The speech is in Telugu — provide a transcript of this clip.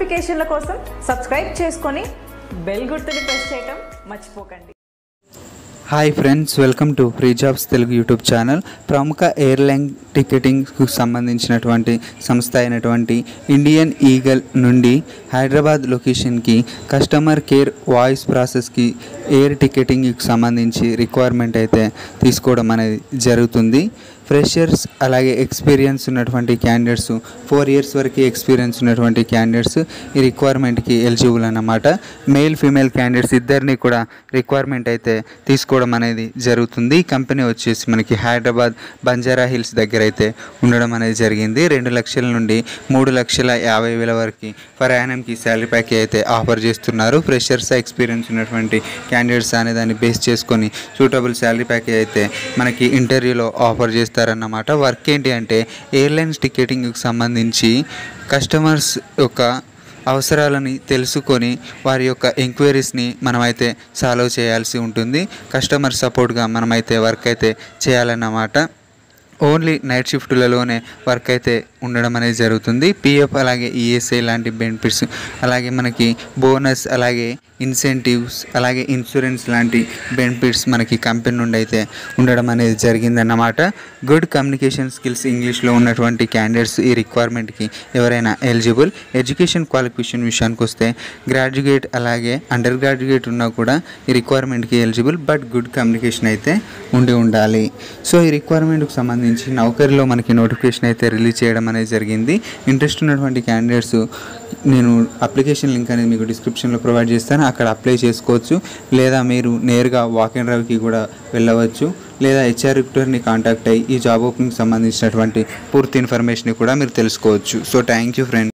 నోటిఫికేషన్ల కోసం సబ్స్క్రైబ్ చేసుకొని బెల్ గుర్తుని ప్రెస్ చేయడం మర్చిపోకండి. Hi friends, welcome to free jobs Telugu YouTube channel. ప్రముఖ ఎయిర్లైన్ టికెటింగ్కు సంబంధించినటువంటి సంస్థ అయినటువంటి ఇండియన్ ఈగల్ నుండి హైదరాబాద్ లొకేషన్కి కస్టమర్ కేర్ వాయిస్ ప్రాసెస్కి ఎయిర్ టికెటింగ్కి సంబంధించి రిక్వైర్మెంట్ అయితే తీసుకోవడం అనేది జరుగుతుంది. ఫ్రెషర్స్ అలాగే ఎక్స్పీరియన్స్ ఉన్నటువంటి క్యాండిడేట్స్ 4 years వరకు ఎక్స్పీరియన్స్ ఉన్నటువంటి క్యాండిడేట్స్ ఈ రిక్వైర్మెంట్కి ఎలిజిబుల్ అన్నమాట. మేల్ ఫీమేల్ క్యాండిడేట్స్ ఇద్దరిని కూడా రిక్వైర్మెంట్ అయితే తీసుకోవడం అనేది జరుగుతుంది. ఈ కంపెనీ వచ్చేసి మనకి హైదరాబాద్ బంజారా హిల్స్ దగ్గర అయితే ఉండడం అనేది జరిగింది. 2 లక్షల నుండి 3,50,000 వరకు ఫర్ యానంకి శాలరీ ప్యాకేజ్ అయితే ఆఫర్ చేస్తున్నారు. ఫ్రెషర్స్ ఎక్స్పీరియన్స్ ఉన్నటువంటి క్యాండిడేట్స్ అనే దాన్ని బేస్ చేసుకొని సూటబుల్ శాలరీ ప్యాకేజ్ అయితే మనకి ఇంటర్వ్యూలో ఆఫర్ చేస్తారు అన్నమాట. వర్క్ ఏంటి అంటే ఎయిర్లైన్స్ టికెటింగ్కి సంబంధించి కస్టమర్స్ యొక్క అవసరాలని తెలుసుకొని వారి యొక్క ఎంక్వైరీస్ని మనమైతే సాల్వ్ చేయాల్సి ఉంటుంది. కస్టమర్ సపోర్ట్గా మనమైతే వర్క్ అయితే చేయాలన్నమాట. ఓన్లీ నైట్ షిఫ్ట్లలోనే వర్క్ అయితే ఉండడం అనేది జరుగుతుంది. పిఎఫ్ అలాగే ఈఎస్ఐ లాంటి బెనిఫిట్స్, అలాగే మనకి బోనస్, అలాగే ఇన్సెంటివ్స్, అలాగే ఇన్సూరెన్స్ లాంటి బెనిఫిట్స్ మనకి కంపెనీ నుండి అయితే ఉండడం అనేది జరిగిందన్నమాట. గుడ్ కమ్యూనికేషన్ స్కిల్స్ ఇంగ్లీష్లో ఉన్నటువంటి క్యాండిడేట్స్ ఈ రిక్వైర్మెంట్కి ఎవరైనా ఎలిజిబుల్. ఎడ్యుకేషన్ క్వాలిఫికేషన్ విషయానికి వస్తే గ్రాడ్యుయేట్ అలాగే అండర్ గ్రాడ్యుయేట్ ఉన్నా కూడా ఈ రిక్వైర్మెంట్కి ఎలిజిబుల్, బట్ గుడ్ కమ్యూనికేషన్ అయితే ఉండాలి. సో ఈ రిక్వైర్మెంట్కి సంబంధించి నౌకరీలో మనకి నోటిఫికేషన్ అయితే రిలీజ్ చేయడం అనేది జరిగింది. ఇంట్రెస్ట్ ఉన్నటువంటి క్యాండిడేట్స్ నేను అప్లికేషన్ లింక్ అనేది మీకు డిస్క్రిప్షన్లో ప్రొవైడ్ చేస్తాను, అక్కడ అప్లై చేసుకోవచ్చు. లేదా మీరు నేరుగా వాక్ అండ్ డ్రైవ్కి కూడా వెళ్ళవచ్చు, లేదా హెచ్ఆర్ రిక్రూటర్ని కాంటాక్ట్ అయ్యి ఈ జాబ్ ఓపెనింగ్కి సంబంధించినటువంటి పూర్తి ఇన్ఫర్మేషన్ కూడా మీరు తెలుసుకోవచ్చు. So thank you friends.